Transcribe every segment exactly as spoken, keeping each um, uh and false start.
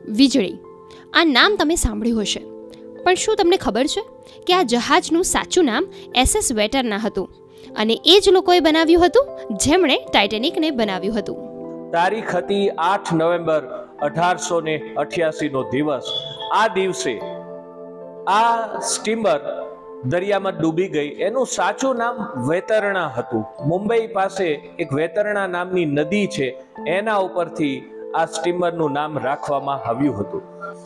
વીજળી, આ નામ તમે સાંભળ્યું હશે, પણ શું તમને ખબર છે કે આ જહાજનું સાચું નામ એસએસ વેટરના હતું અને એ જ લોકોએ બનાવ્યું હતું જેમણે ટાઇટેનિકને બનાવ્યું હતું. તારીખ હતી આઠ નવેમ્બર અઢારસો ને અઠ્યાસી નો દિવસ. આ દિવસે આ સ્ટીમર દરિયામાં ડૂબી ગઈ. એનું સાચું નામ વેતરણા હતું. મુંબઈ પાસે એક વેતરણા નામની નદી છે, એના ઉપરથી આ સ્ટીમરનું નામ રાખવામાં આવ્યું હતું.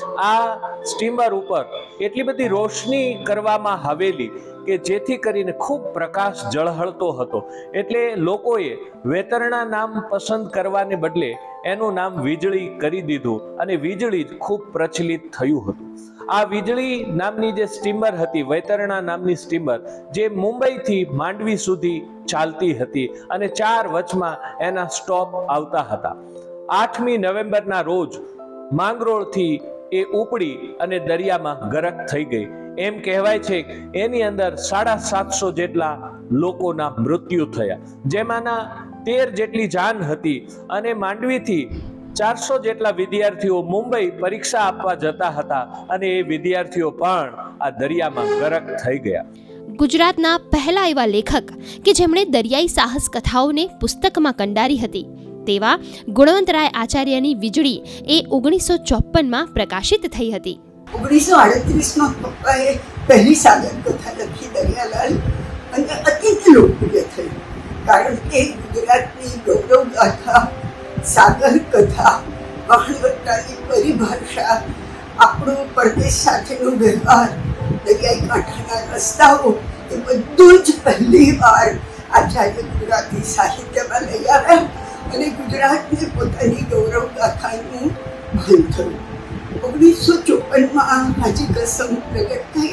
આ સ્ટીમર ઉપર એટલી બધી રોશની કરવામાં આવેલી કે જેથી કરીને ખૂબ પ્રકાશ ઝળહળતો હતો, એટલે લોકોએ વેતરણા નામ પસંદ કરવાને બદલે એનું નામ વીજળી કરી દીધું અને વીજળી જ ખૂબ પ્રચલિત થયું હતું. આ વીજળી નામની જે સ્ટીમર હતી, વેતરણા નામની સ્ટીમર, જે મુંબઈથી માંડવી સુધી ચાલતી હતી અને ચાર વચમાં એના સ્ટોપ આવતા હતા. આઠમી નવેમ્બરના રોજ માંગરોળથી એ ઉપડી અને દરિયામાં ગરક થઈ ગઈ. એમ કહેવાય છે કે એની અંદર સાડા સાતસો જેટલા લોકોના મૃત્યુ થયા, જેમાંના તેર જેટલી જાન હતી અને માંડવીથી ચારસો જેટલા વિદ્યાર્થીઓ મુંબઈ પરીક્ષા આપવા જતા હતા અને એ વિદ્યાર્થીઓ પણ આ દરિયામાં ગરક થઈ ગયા. ગુજરાતના પહેલા એવા લેખક કે જેમણે દરિયાઈ સાહસ કથાઓને પુસ્તકમાં કંડારી હતી તેવા ગુણવંતરાય આચાર્યની વીજળી એ ઓગણીસો ચોપનમાં પ્રકાશિત થઈ હતી. ઓગણીસો આડત્રીસમાં પપ્પાએ પહેલી સાગર કથા લખી દરિયાલાલ અને અત્યંત લોકપ્રિય થઈ, કારણ કે ગુજરાતની ગૌરવ ગાથા, સાગર કથા, વહાણવટાની પરિભાષા, આપણો પરદેશ સાથેનો વ્યવહાર, દરિયાઈ કાંઠાના રસ્તાઓ, એ બધું જ પહેલી વાર આચાર્ય ગુજરાતી સાહિત્યમાં લઈ આવ્યા અને ગુજરાતને પોતાની ગૌરવ ગાથાનું ભાન થયું. ઓગણીસો ચોપનમાં હાજી કસમ પ્રગટ થઈ,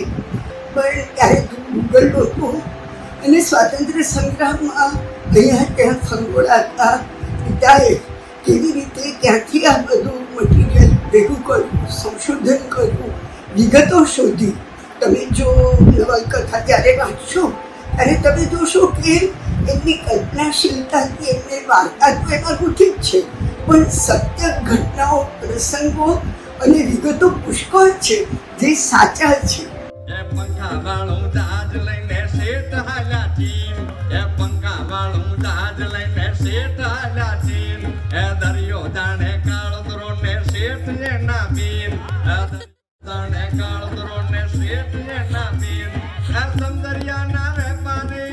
પણ ત્યારે મુગલ લોકો અને સ્વાતંત્ર્ય સંગ્રામમાં અહીંયા ત્યાં ફંગોળાતા પિતાએ કેવી રીતે ક્યાંથી આ બધું મટીરિયલ ભેગું કરવું, સંશોધન કરવું, વિગતો શોધી. તમે જો નવલકથા જ્યારે વાંચશો ત્યારે તમે જોશો કે એમની કલ્પનાશીલતાથી એમને વાર્તા તો એમાં ગૂંથી જ છે, પણ સત્ય ઘટનાઓ, પ્રસંગો અને વિગતો પુષ્કળ છે જે સાચા છે. એ પંખા વાળું જહાજ લઈને શેઠ હાલ્યા ચીન, એ પંખા વાળું જહાજ લઈને શેઠ હાલ્યા ચીન, એ દરિયો જાણે કાળોતરો ને શેઠ ને ના બીન, એ જાણે કાળોતરો ને શેઠ ને ના બીન, એ સમદરિયા ના વેપારી,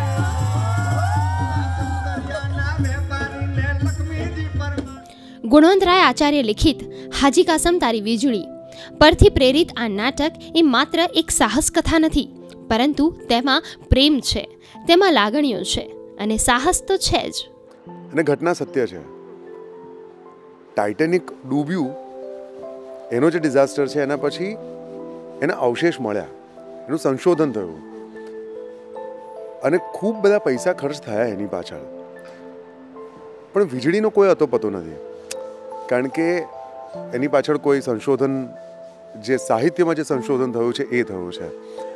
સમદરિયા ના વેપારી ને લક્ષ્મીજી પર. ગુણવંતરાય આચાર્ય લિખિત હાજી કાસમ તારી વીજળી પરથી પ્રેરિત આ નાટક એ માત્ર એક સાહસ કથા નથી, પરંતુ તેમાં પ્રેમ છે, તેમાં લાગણીઓ છે અને સાહસ તો છે જ. અને ઘટના સત્ય છે. ટાઇટેનિક ડૂબ્યું, એનો જે ડિઝાસ્ટર છે એના પછી એના અવશેષ મળ્યા, એનું સંશોધન થયું અને ખૂબ બધા પૈસા ખર્ચ થયા એની પાછળ, પણ વીજળીનો કોઈ અતોપતો નથી, કારણ કે એની પાછળ કોઈ સંશોધન, જે સાહિત્યમાં જે સંશોધન થયું છે એ થયું છે.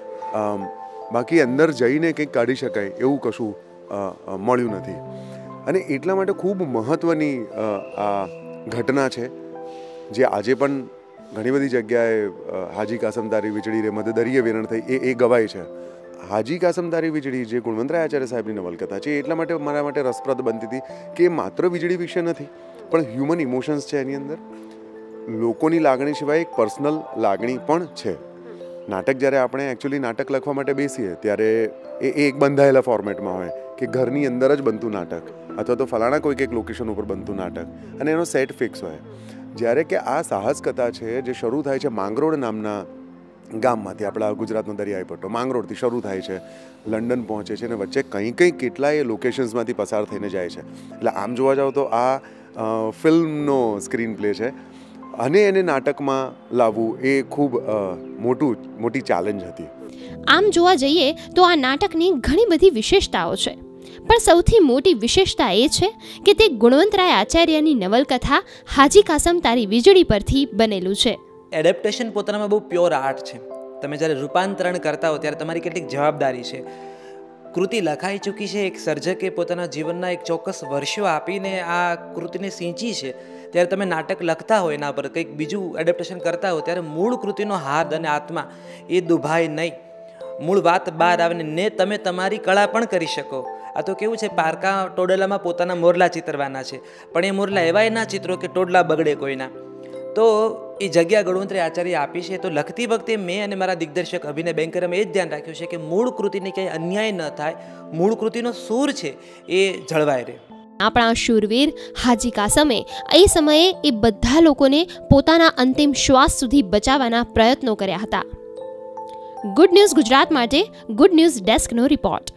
બાકી અંદર જઈને કંઈક કાઢી શકાય એવું કશું મળ્યું નથી. અને એટલા માટે ખૂબ મહત્ત્વની આ ઘટના છે, જે આજે પણ ઘણી બધી જગ્યાએ હાજી કાસમ તારી વીજળી રે મધ દરિયે વેરણ થઈ એ એ ગવાય છે. હાજી કાસમ તારી વીજળી જે ગુણવંતરાય આચાર્ય સાહેબની નવલકથા છે, એટલા માટે મારા માટે રસપ્રદ બનતી હતી કે માત્ર વીજળી વિશે નથી, પણ હ્યુમન ઇમોશન્સ છે એની અંદર. લોકોની લાગણી સિવાય એક પર્સનલ લાગણી પણ છે. નાટક જ્યારે આપણે એકચ્યુઅલી નાટક લખવા માટે બેસીએ ત્યારે એ એક બંધાયેલા ફોર્મેટમાં હોય કે ઘરની અંદર જ બનતું નાટક અથવા તો ફલાણા કોઈક એક લોકેશન ઉપર બનતું નાટક અને એનો સેટ ફિક્સ હોય. જ્યારે કે આ સાહસ કથા છે જે શરૂ થાય છે માંગરોળ નામના ગામમાંથી, આપણા ગુજરાતનો દરિયાઈ પટ્ટો માંગરોળથી શરૂ થાય છે, લંડન પહોંચે છે અને વચ્ચે કંઈ કંઈ કેટલાય લોકેશન્સમાંથી પસાર થઈને જાય છે. એટલે આમ જોવા જાવ તો આ ફિલ્મનો સ્ક્રીન પ્લે છે અને એને નાટકમાં લાવવું એ ખૂબ મોટું મોટી ચેલેન્જ હતી. આમ જોવા જઈએ તો આ નાટકની ઘણી બધી વિશેષતાઓ છે, પણ સૌથી મોટી વિશેષતા એ છે કે તે ગુણવંતરાય આચાર્યની નવલકથા હાજી કાસમ તારી વીજળી પરથી બનેલું છે. એડેપ્ટેશન પોતાનામાં બહુ પ્યોર આર્ટ છે. તમે જ્યારે રૂપાંતરણ કરતા હો ત્યારે તમારી કેટલીક જવાબદારી છે. કૃતિ લખાઈ ચૂકી છે, એક સર્જકે પોતાના જીવનના એક ચોક્કસ વર્ષો આપીને આ કૃતિને સિંચી છે, ત્યારે તમે નાટક લખતા હો, એના પર કંઈક બીજું એડેપ્ટેશન કરતા હો, ત્યારે મૂળ કૃતિનો હાર્દ અને આત્મા એ દુભાય નહીં. મૂળ વાત બહાર આવે ને તમે તમારી કળા પણ કરી શકો. આ તો કેવું છે, પારકા ટોડલામાં પોતાના મોરલા ચિતરવાના છે, પણ એ મોરલા એવાય ના ચિત્રો કે ટોડલા બગડે કોઈના. તો એ જગ્યા ગણવંતરી આચાર્ય આપી છે. તો લખતી વખતે મેં અને મારા દિગ્દર્શક અભિનય બેંકરે એ જ ધ્યાન રાખ્યું છે કે મૂળ કૃતિને ક્યાંય અન્યાય ન થાય, મૂળ કૃતિનો સૂર છે એ જળવાય રહે. આપણા શૂરવીર હાજી કાસમે એ સમયે એ બધા લોકોને પોતાના અંતિમ શ્વાસ સુધી બચાવવાના પ્રયત્નો કર્યા હતા. ગુડ ન્યૂઝ ગુજરાત માટે ગુડ ન્યૂઝ ડેસ્કનો રિપોર્ટ.